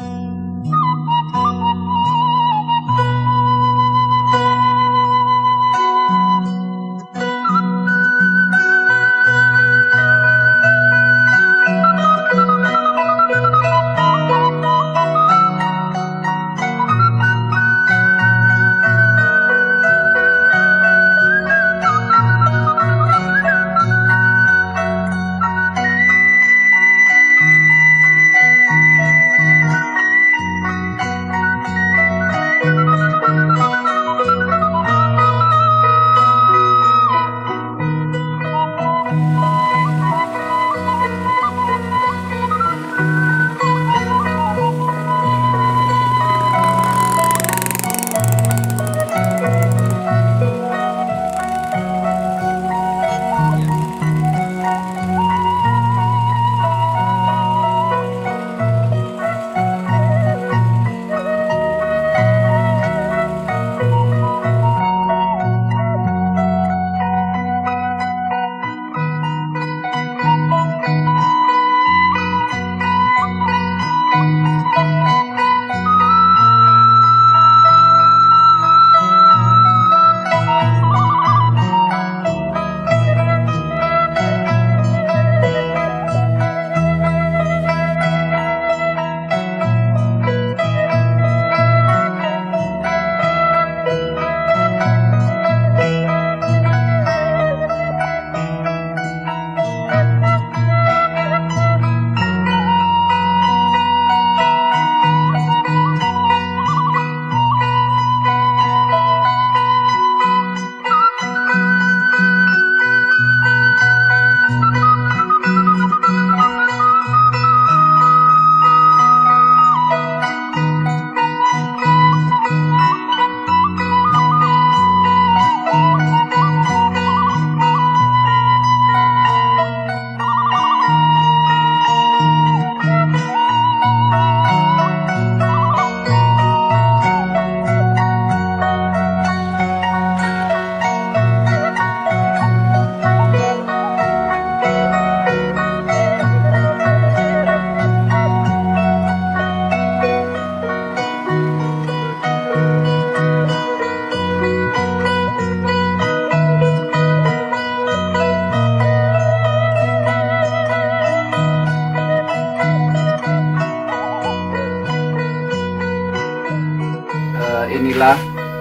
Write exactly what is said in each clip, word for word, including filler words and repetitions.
Inilah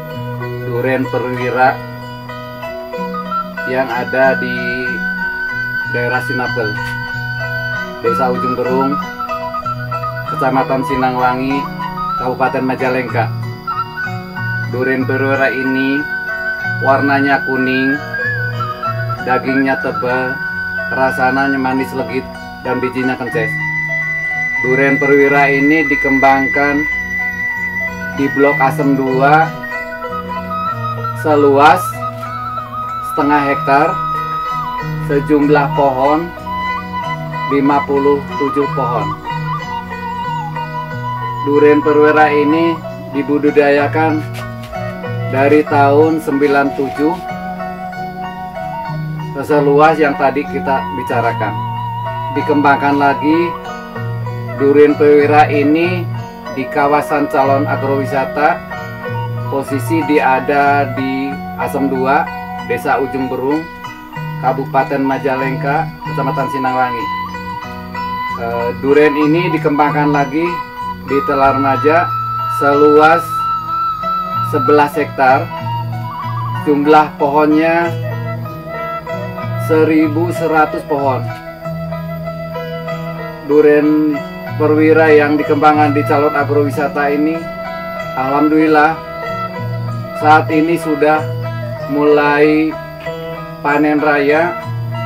Duren Perwira yang ada di daerah Sinapel, Desa Ujung Berung, Kecamatan Sinangwangi, Kabupaten Majalengka. Duren Perwira ini warnanya kuning, dagingnya tebal, rasanya manis legit, dan bijinya kences. Duren Perwira ini dikembangkan di Blok Asem dua seluas setengah hektar, sejumlah pohon lima puluh tujuh pohon. Duren Perwira ini dibudidayakan dari tahun sembilan puluh tujuh seluas yang tadi kita bicarakan. Dikembangkan lagi Duren Perwira ini di kawasan calon agrowisata, posisi dia ada di Asem dua, Desa Ujung Berung, Kabupaten Majalengka, Kecamatan Sinangwangi. E, Duren ini dikembangkan lagi di Telarmaja seluas sebelas hektar, jumlah pohonnya seribu seratus pohon. Duren Perwira yang dikembangkan di calon agrowisata ini, alhamdulillah saat ini sudah mulai panen raya.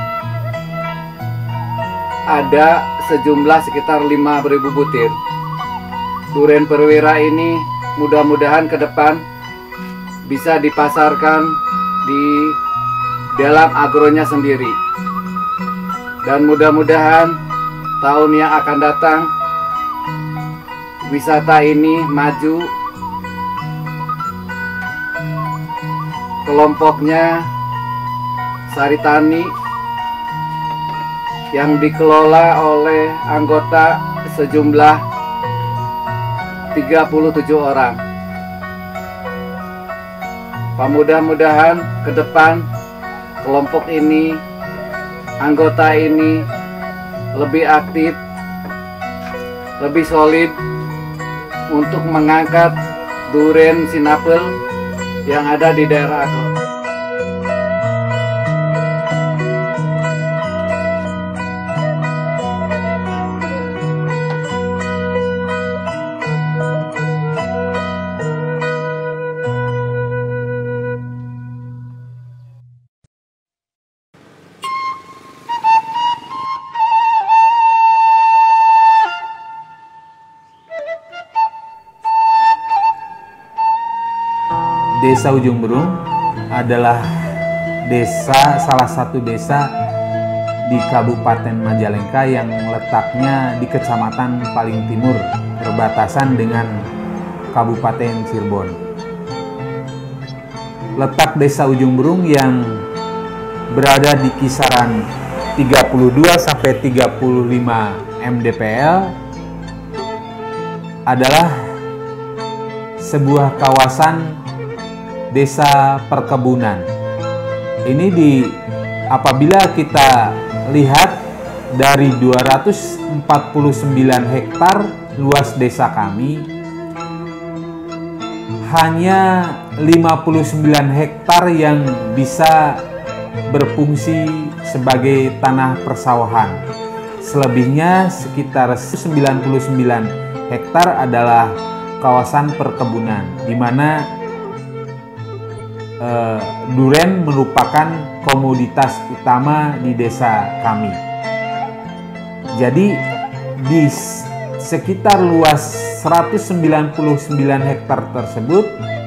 Ada sejumlah sekitar lima ribu butir. Duren Perwira ini mudah-mudahan ke depan bisa dipasarkan di dalam agronya sendiri, dan mudah-mudahan tahun yang akan datang wisata ini maju. Kelompoknya Sari Tani yang dikelola oleh anggota sejumlah tiga puluh tujuh orang. Mudah-mudahan ke depan kelompok ini, anggota ini lebih aktif, lebih solid untuk mengangkat Duren Sinapel yang ada di daerah Agro. Desa Ujung Berung adalah desa salah satu desa di Kabupaten Majalengka yang letaknya di kecamatan paling timur berbatasan dengan Kabupaten Cirebon. Letak Desa Ujung Berung yang berada di kisaran tiga puluh dua sampai tiga puluh lima mdpl adalah sebuah kawasan desa perkebunan. Ini di apabila kita lihat dari dua ratus empat puluh sembilan hektar luas desa kami, hanya lima puluh sembilan hektar yang bisa berfungsi sebagai tanah persawahan. Selebihnya sekitar sembilan puluh sembilan hektar adalah kawasan perkebunan, di mana Uh, duren merupakan komoditas utama di desa kami. Jadi di sekitar luas seratus sembilan puluh sembilan hektar tersebut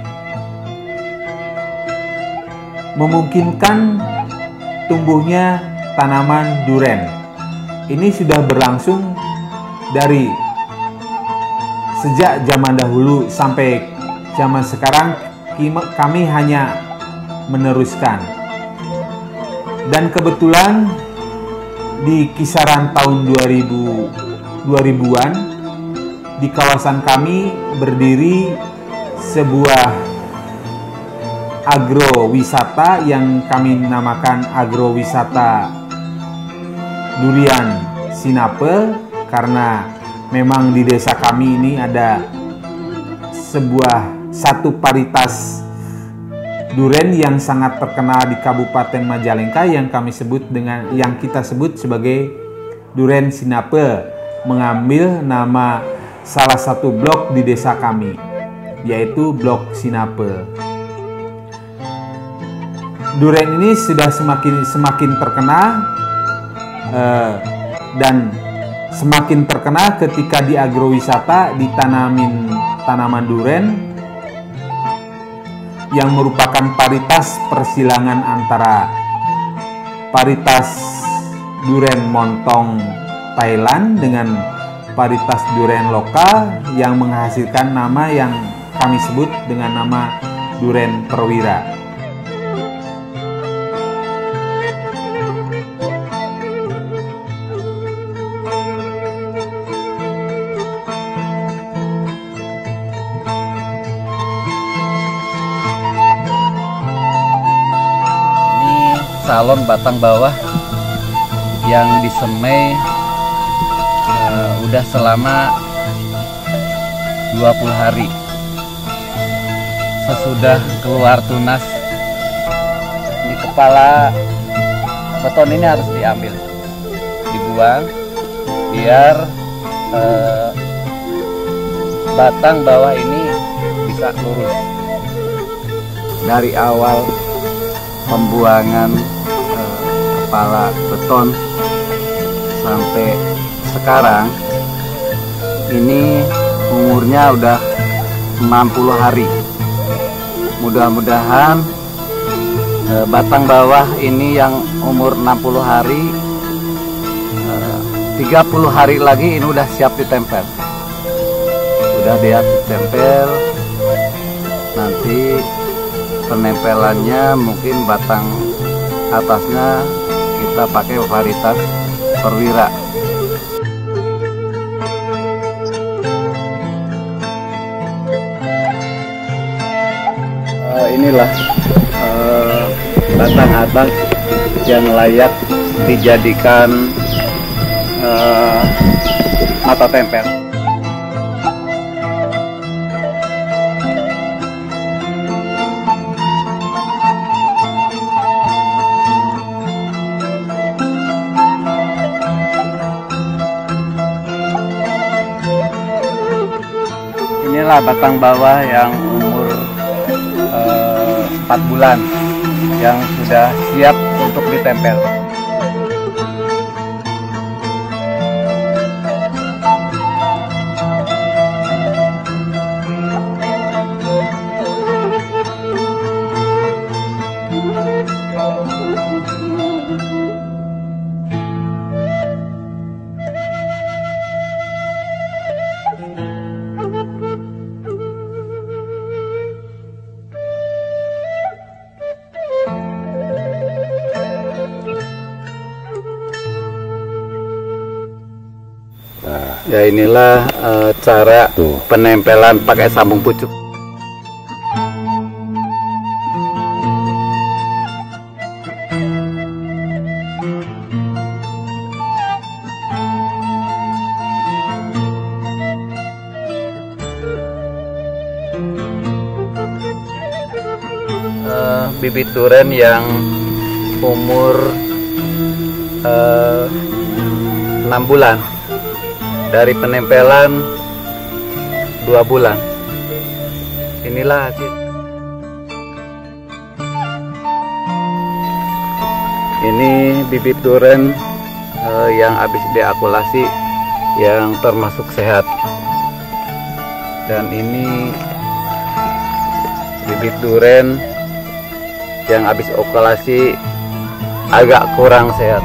memungkinkan tumbuhnya tanaman duren. Ini sudah berlangsung dari sejak zaman dahulu sampai zaman sekarang. Kami hanya meneruskan, dan kebetulan di kisaran tahun dua ribuan di kawasan kami berdiri sebuah agrowisata yang kami namakan agrowisata Durian Sinapel, karena memang di desa kami ini ada sebuah satu varietas duren yang sangat terkenal di Kabupaten Majalengka yang kami sebut dengan yang kita sebut sebagai Duren Sinapel, mengambil nama salah satu blok di desa kami, yaitu Blok Sinapel. Duren ini sudah semakin semakin terkenal eh, dan semakin terkenal ketika di agrowisata ditanamin tanaman duren yang merupakan varietas persilangan antara varietas duren montong Thailand dengan varietas duren lokal yang menghasilkan nama yang kami sebut dengan nama Duren Perwira. Salon batang bawah yang disemai uh, udah selama dua puluh hari. Sesudah keluar tunas, di kepala beton ini harus diambil, dibuang biar uh, batang bawah ini bisa lurus. Dari awal pembuangan kepala beton sampai sekarang ini umurnya udah enam puluh hari. Mudah-mudahan eh, batang bawah ini yang umur enam puluh hari, eh, tiga puluh hari lagi ini udah siap ditempel. Udah dia ditempel, nanti penempelannya mungkin batang atasnya kita pakai varietas Perwira. Uh, inilah uh, batang atas yang layak dijadikan uh, mata tempel. Inilah batang bawah yang umur eh, empat bulan yang sudah siap untuk ditempel. Ya inilah uh, cara Tuh. penempelan pakai sambung pucuk. Uh, bibit duren yang umur uh, enam bulan. Dari penempelan dua bulan. Inilah hasil. Ini bibit duren eh, yang habis diakulasi yang termasuk sehat. Dan ini bibit duren yang habis okulasi agak kurang sehat.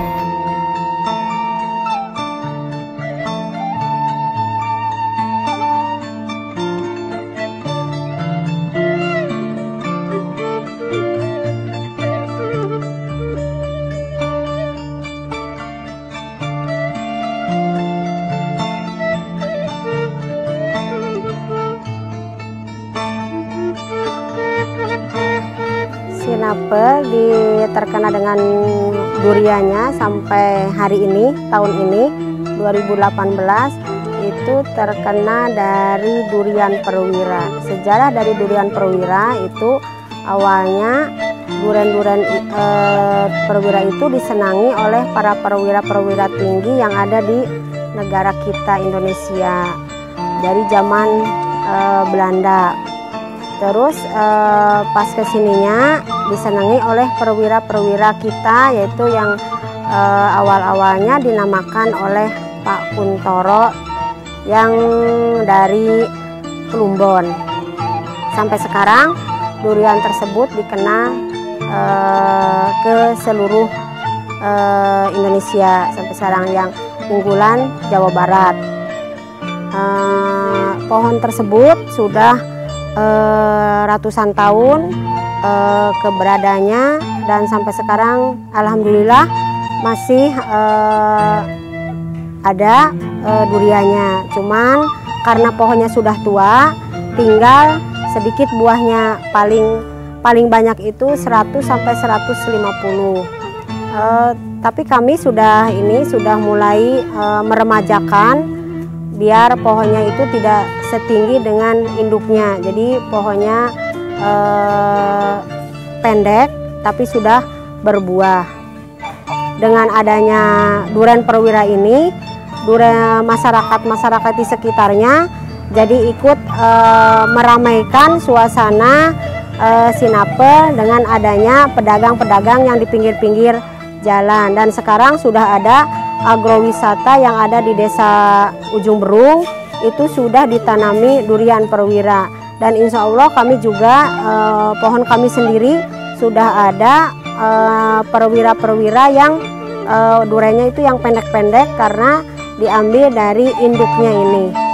Sinapel di terkena dengan duriannya sampai hari ini, tahun ini dua ribu delapan belas itu terkena dari durian perwira. Sejarah dari durian perwira itu awalnya durian-durian e, perwira itu disenangi oleh para perwira-perwira tinggi yang ada di negara kita Indonesia dari zaman e, Belanda. Terus eh, pas kesininya disenangi oleh perwira-perwira kita, yaitu yang eh, awal-awalnya dinamakan oleh Pak Kuntoro yang dari Plumbon. Sampai sekarang durian tersebut dikenal eh, ke seluruh eh, Indonesia sampai sekarang, yang unggulan Jawa Barat. Eh, pohon tersebut sudah Uh, ratusan tahun uh, keberadaannya, dan sampai sekarang alhamdulillah masih uh, ada uh, duriannya. Cuman karena pohonnya sudah tua, tinggal sedikit buahnya, paling paling banyak itu seratus sampai seratus lima puluh. Uh, tapi kami sudah ini sudah mulai uh, meremajakan biar pohonnya itu tidak setinggi dengan induknya. Jadi pohonnya eh, pendek tapi sudah berbuah. Dengan adanya durian perwira ini, durian masyarakat-masyarakat di sekitarnya jadi ikut eh, meramaikan suasana eh, Sinapel dengan adanya pedagang-pedagang yang di pinggir-pinggir jalan. Dan sekarang sudah ada agrowisata yang ada di desa Ujung Berung, itu sudah ditanami durian perwira. Dan insya Allah kami juga eh, pohon kami sendiri sudah ada eh, perwira-perwira yang eh, duriannya itu yang pendek-pendek karena diambil dari induknya ini.